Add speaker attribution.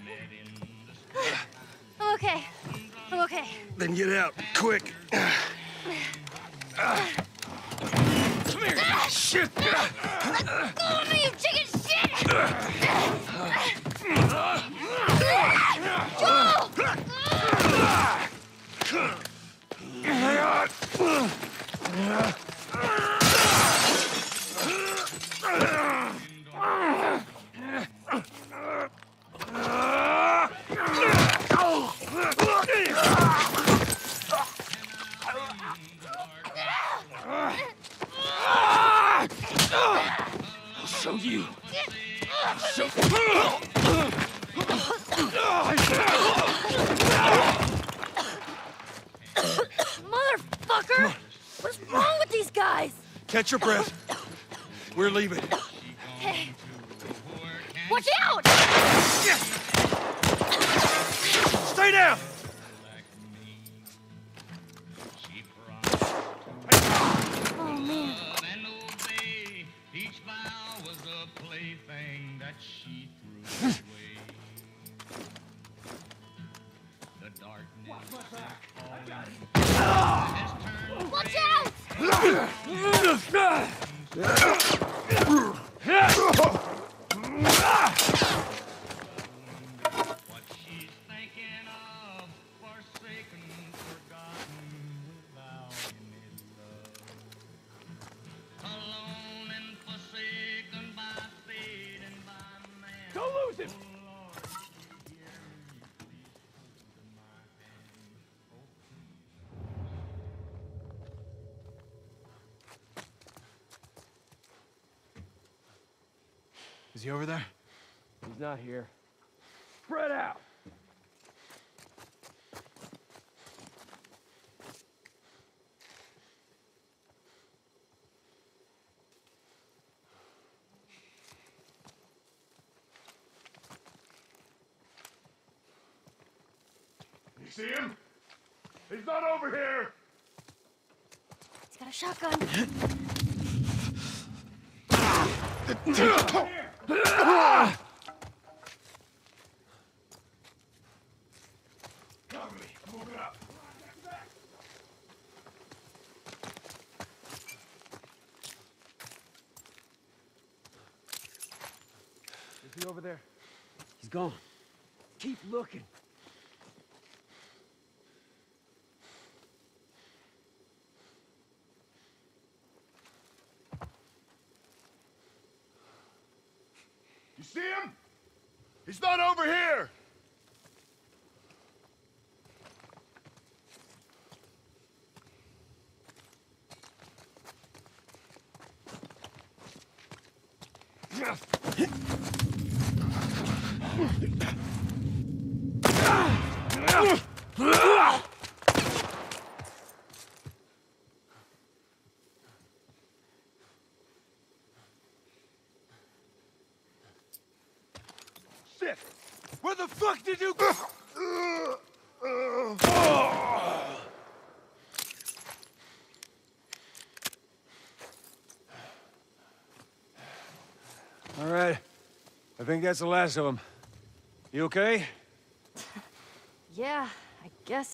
Speaker 1: I'm okay. I'm okay.
Speaker 2: Then get out, quick. Come here. Shit!
Speaker 1: Let go of me, you chicken shit! Joel!
Speaker 2: I'll show you.
Speaker 1: Motherfucker! What's wrong with these guys?
Speaker 2: Catch your breath. We're leaving.
Speaker 1: Hey. Watch out!
Speaker 2: Stay down!
Speaker 1: Oh, man.
Speaker 3: Each vow was a plaything that she threw away. The darkness
Speaker 1: Watch out!
Speaker 3: what she's thinking of, forsaken, forgotten, without any love. Alone and forsaken by fate and by man.
Speaker 2: Don't lose him!
Speaker 3: Oh Lord, hear me, please hold my hand.
Speaker 2: Is he over there?
Speaker 4: He's not here. Spread out!
Speaker 2: You see him? He's not over here!
Speaker 1: He's got a shotgun.
Speaker 2: Cover me. Move it up.
Speaker 4: Is he over there? He's gone. Keep looking.
Speaker 2: You see him? He's not over here! Shit! Where the fuck did you go? All right. I think that's the last of them. You okay?
Speaker 1: Yeah, I guess